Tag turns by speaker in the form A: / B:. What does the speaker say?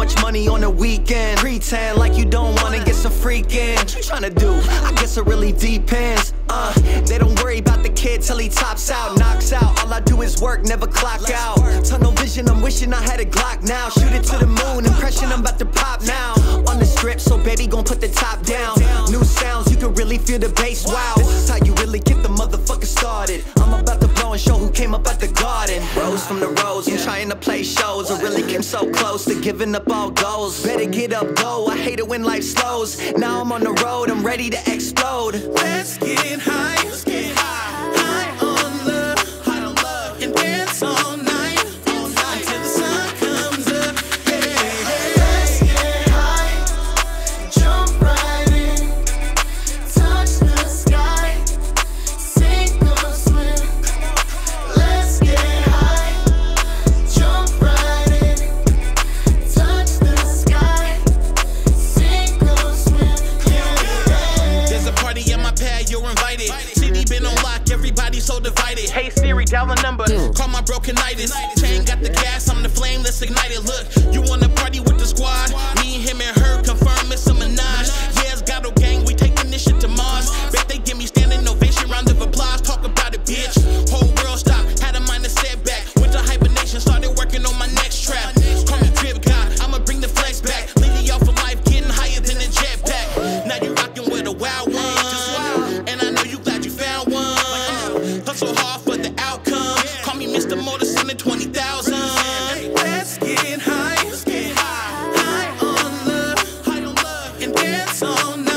A: much money on the weekend. Pretend like you don't wanna get some freaking. What you tryna do? I guess it really depends. They don't worry about the kid till he tops out, knocks out. All I do is work, never clock out. Tunnel vision, I'm wishing I had a Glock now. Shoot it to the moon, impression I'm about to pop now. On the strip, so baby gon' put the top down. New sounds, you can really feel the bass, wow. This is how you really get the motherfucker started. I'm about to blow and show who came up at the garden. Rose from the rose, I'm trying to play shows. I really came so close to giving up all goals. Better get up, go, I hate it when life slows. Now I'm on the road, I'm ready to explode.
B: Let's get high, let's get high. High on love, and dance all night, until the sun comes up. Hey, hey.
C: Let's get high, jump right in, touch the sky, sink or swim. Let's get high, jump right in, touch the sky, sink or swim. Yeah.
B: There's a party in my pad, you're invited. City been on lock, everybody so divided. Hey Siri, dial the number, call my brokenitis. Chain got the gas, I'm the flame, let's ignite it. Look, you wanna party with the squad? Me, him, and her, confirm it's a menage. Yeah, it's Gato gang, we taking this shit to Mars. Bet they give me standing ovation, round of applause. Talk about it, bitch. Whole world stopped, had a minor setback. Went to hibernation, started working on my next trap. Call me Drip God, I'ma bring the flex back. Leading y'all for life, getting higher than a jetpack. Now you rockin' with a wild one, and I know you glad you found one. Hustle hard for the outcome. Call me Mr. Motor, sending 20,000. Let's get high, let's get high. High on love, and dance all night.